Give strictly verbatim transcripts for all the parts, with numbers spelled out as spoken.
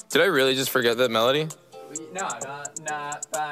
Did I really just forget that melody? No, no, no, na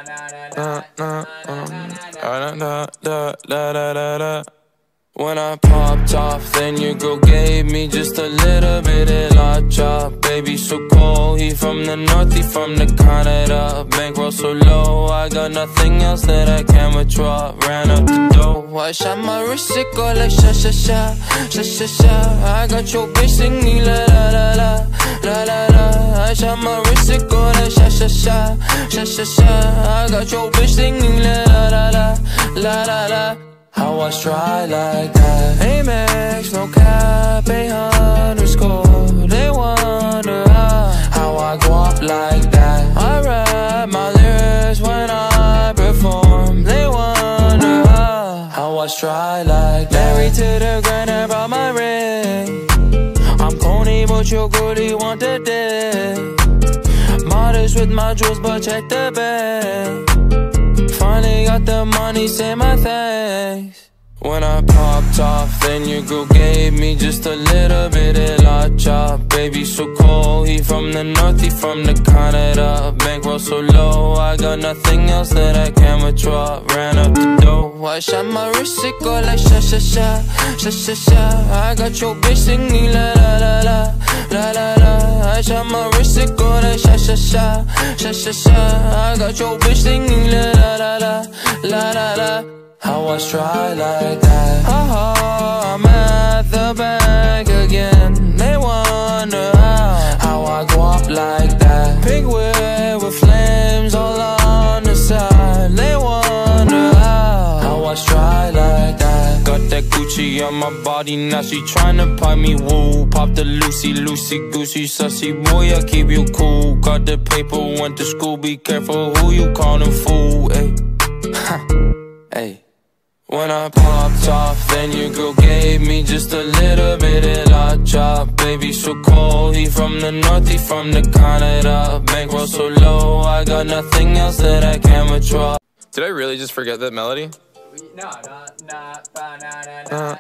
na na na. When I popped off, then your girl gave me just a little bit of la chop. Baby so cold, he from the north, he from the Canada. Bankroll so low, I got nothing else that I can withdraw. Ran up the dough, I shot my wrist, it go like sha sha sha, sha sha sha. I got your bitch singing la la la la, la la la. I shot my wrist, it go like sha sha sha, sha sha sha. I got your bitch singing la la la la, la la la. How I try like that. Amex, no cap, a underscore. They wonder how, how I go up like that. I rap my lyrics when I perform. They wonder how, how I try like that. Married to the grind, I brought my ring. I'm corny, but your goodie want the dick. Modest with my jewels, but check the bag. Finally got the money, say my thanks. When I popped off, then your girl gave me just a little bit of la chop. Baby so cold, he from the north, he from the Canada. Bankroll so low, I got nothing else that I can withdraw. Ran up the dough, I shot my wrist, it go like sha sha sha, sha sha sha. I got your bitch singing la la la la, la la la. I shot my wrist, it go like sha sha sha, sha sha sha. I got your bitch singing la la la la, la la la. How I try like that. Oh, I'm at the bank again. They wonder how, how I go up like that. Pink whip with flames all on the side. They wonder how, how I try like that. Got that Gucci on my body, now she tryna pipe me woo. Pop the Lucy, Lucy, Goosey, sussy boy, I keep you cool. Got the paper, went to school, be careful who you callin' fool. Ayy, ayy. When I popped off, then your girl gave me just a little bit of la chop. Baby so cold, he from the north, he from the Canada. Bankroll so low, I got nothing else that I can withdraw. Did I really just forget that melody? No, no, no, na na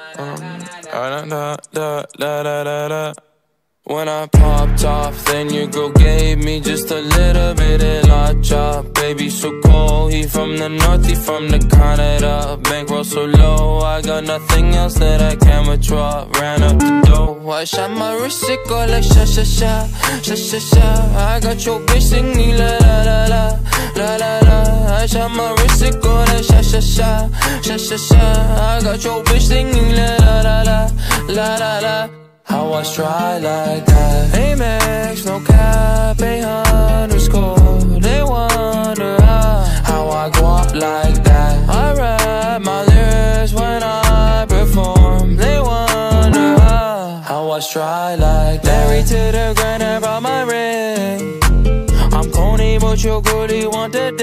na na na na. When I popped off, then your girl gave me just a little bit of la chop. Baby so cold, he from the north, he from the Canada. Bankroll so low, I got nothing else that I can withdraw. Ran up the dough, I shot my wrist, it go like sha sha sha, sha sha sha. I got your bitch singing la la la la, la la la. I shot my wrist, it go like sha sha sha, sha sha sha. I got your bitch singing la la la la, la la la. How I try like that. Amex, no cap, a underscore. They wonder how, how I go up like that. I rap my lyrics when I perform. They wonder how, how I try like that. Married to the grind, I brought my ring. I'm corny, but your goodie want the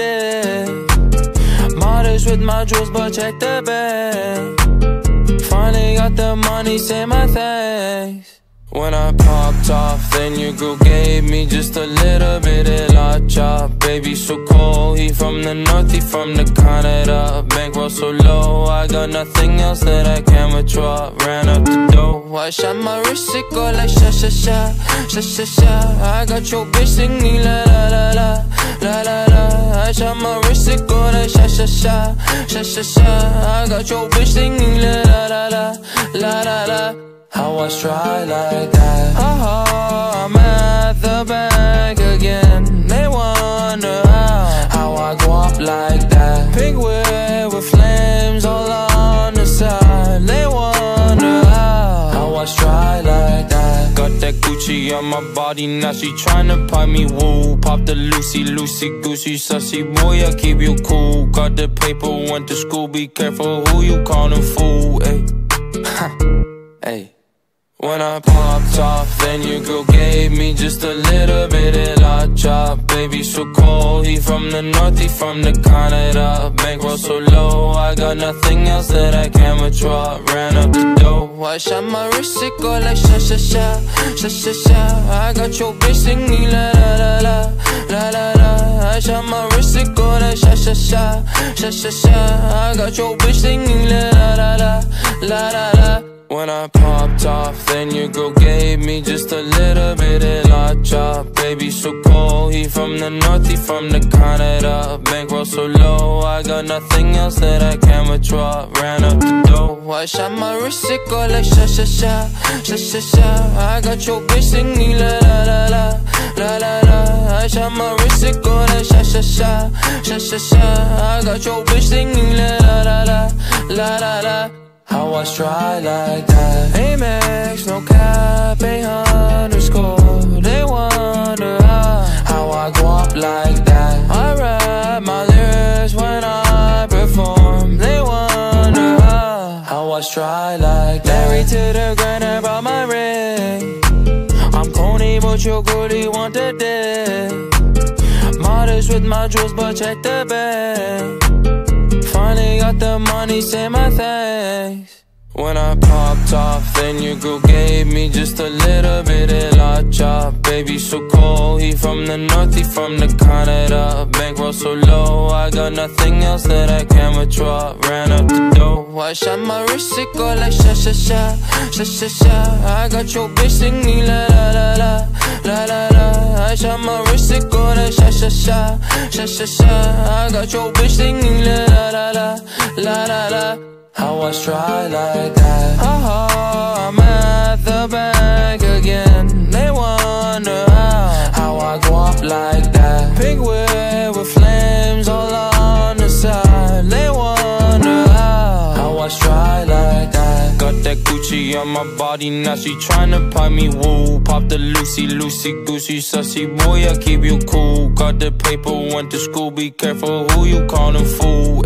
dick. Modest with my jewels, but check the bag. Finally got the money, say my thanks. When I popped off, then your girl gave me just a little bit of la chop. Baby so cold, he from the north, he from the Canada. Bankroll so low, I got nothing else that I can withdraw. Ran up the dough, I shot my wrist, it go like sha sha sha, sha sha sha. I got your bitch singing la la la la, la la la. I shot my wrist, it go like sha sha sha, sha sha sha. I got your bitch singing la la la la, la la la. How I try like that. Oh, I'm at the bank again. They wonder how, how I go up like that. Pink whip with flames all on the side. They wonder how, how I try like that. Got that Gucci on my body, now she tryna pipe me woo. Pop the Lucy, Lucy, Goosey, sussy boy, I keep you cool. Got the paper, went to school, be careful who you callin' fool. Ayy, ayy. When I popped off, then your girl gave me just a little bit of la chop. Baby so cold, he from the north, he from the Canada. Bankroll so low, I got nothing else that I can withdraw. Ran up the dough, I shot my wrist, it go like sha sha sha, sha sha sha. I got your bitch singing la la la la, la la la. I shot my wrist, it go like sha sha sha, sha sha sha. I got your bitch singing la la la la, la la la. When I popped off, then your girl gave me just a little bit of la chop. baby, so cold. He from the north, he from the Canada. Bankroll so low, I got nothing else that I can withdraw. Ran up the dough, I shot my wrist, it go like sha sha sha, sha sha sha. I got your bitch singing la la la la, la la la. I shot my wrist, it go like sha sha sha, sha sha sha. I got your bitch singing la la la la, la la la. How I try like that? Amex, no cap, a underscore. They wonder how, how I go up like that. I rap my lyrics when I perform. They wonder how, how I try like that. Married to the grind, I brought my ring. I'm corny, but you're good, you want the dick. Modest with my jewels, but check the bag. Finally got the money, say my thanks. When I popped off, then your girl gave me just a little bit of la chop. Baby, so cold, he from the north, he from the Canada. Bankroll so low, I got nothing else that I can withdraw. Ran up the dough, I shot my wrist, it go like sha sha sha, sha sha sha. I got your bitch singing la la la la, la la la. I shot my wrist, it go like sha sha sha, sha sha sha. I got your bitch singing la la la la, la la la. How I try like that? Oh, I'm at the bank again. They wonder how, how I go up like that. Pink whip with flames all on the side. They wonder how, how I try like that. Got that Gucci on my body, now she tryna pipe me, woo. Pop the Lucy, Lucy, Goosey, sussy boy, I keep you cool. Got the paper, went to school, be careful who you callin' fool,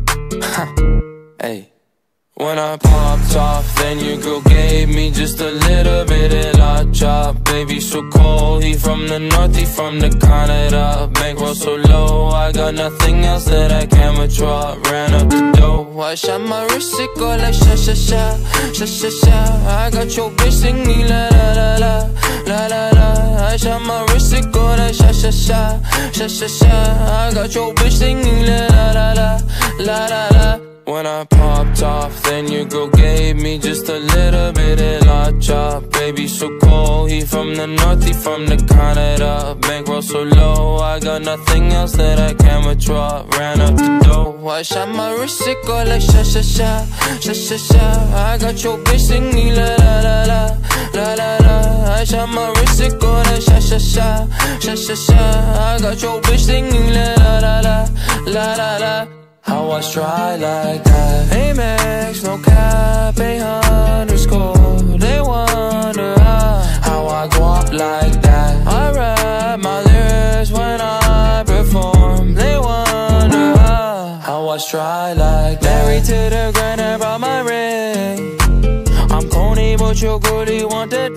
ayy. Ayy. When I popped off, then your girl gave me just a little bit of la chop. Baby, so cold, he from the north, he from the Canada. Bankroll so low, I got nothing else that I can withdraw. Ran up the dough, I shot my wrist, it go like sha sha sha, sha sha sha. I got your bitch singing la la la la, la la la. I shot my wrist, it go like sha sha sha, sha sha sha. I got your bitch singing la la la la, la la la. When I popped off, then your girl gave me just a little bit of la chop. Baby, so cold, he from the north, he from the Canada. Bankroll so low, I got nothing else that I can withdraw. Ran up the dough, I shot my wrist, it go like sha sha sha, sha sha sha. I got your bitch singing la la la la, la la la. I shot my wrist, it go like sha sha sha, sha sha sha. I got your bitch singing la la la la, la la la. How I try like that? Amex, no cap, a underscore. They wonder how, how I go up like that. I rap my lyrics when I perform. They wonder how, how I try like that. Married to the grind, I brought my ring. I'm corny, but you're good, you want the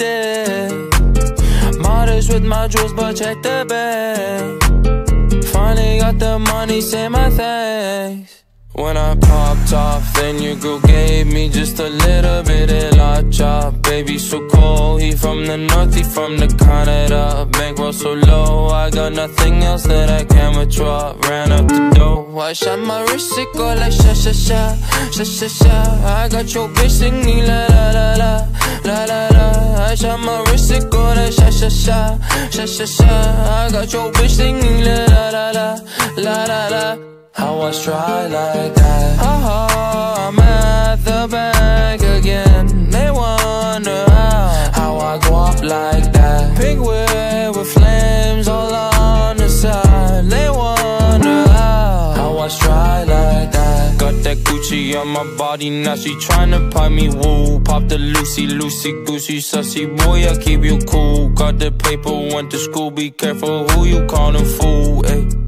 dick. Modest with my jewels, but check the bag. Finally got the money, say my thanks. When I popped off, then your girl gave me just a little bit of la chop. Baby, so cold, he from the north, he from the Canada. Bankroll so low, I got nothing else that I can withdraw. Ran up the dough, I shot my wrist, it go like sha sha sha, sha sha sha. I got your bitch singing la la la la, la la la. I shot my wrist, it go like sha sha sha, sha sha sha. I got your bitch singing la la la la, la la la. How I try like that? Oh, I'm at the bank again. They wonder how, how I go up like that. Pink whip with flames all on the side. They wonder how, how I try like that. Got that Gucci on my body, now she tryna pipe me, woo. Pop the Lucy, Lucy, Goosey, sussy boy, I keep you cool. Got the paper, went to school, be careful who you callin' fool, ayy.